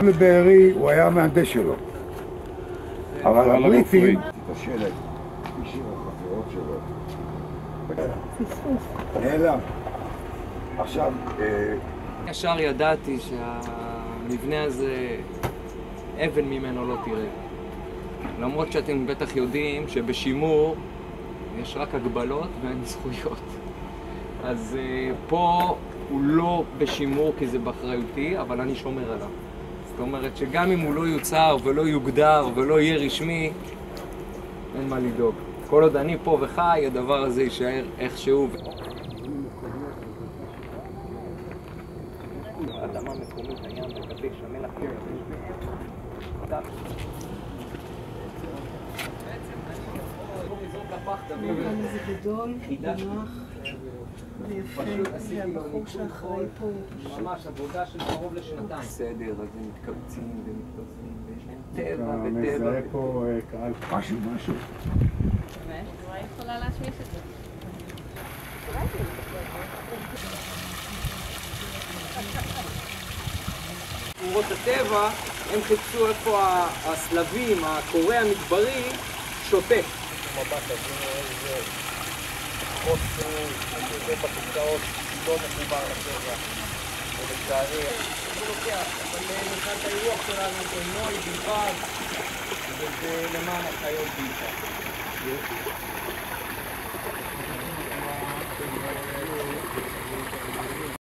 לבארי הוא היה המהנדס שלו. אבל הבריטים... את השלט, השאיר החפירות שלו. נעלם. עכשיו... ישר ידעתי שהמבנה הזה, אבן ממנו לא תראה. למרות שאתם בטח יודעים שבשימור יש רק הגבלות ואין זכויות. אז פה הוא לא בשימור כי זה באחריותי, אבל אני שומר עליו. זאת אומרת שגם אם הוא לא יוצר ולא יוגדר ולא יהיה רשמי, אין מה לדאוג. כל עוד אני פה וחי, הדבר הזה יישאר איכשהו. אדמה מקומית, הים, מקדש, המלח, זה גדול, נוח ויפה, והבחור שאחראי פה ממש עבודה של קרוב לשנתיים. בסדר, אז הם מתקבצים ומתקבצים, ויש להם טבע וטבע. מזהה פה קהל. משהו. באמת? אולי יכולה להשמיש את זה. שמורות הטבע, הם חיפשו איפה הסלבים, הקורא המדברי, שותה. מבט, אז הנה איזה חוסר, איזה בקרקעות לא מחובר לטבע. ולצערי, הוא לוקח, אבל מבחינת האירוח שלנו זה נוי בלבד, וזה למען החיות בעיקר.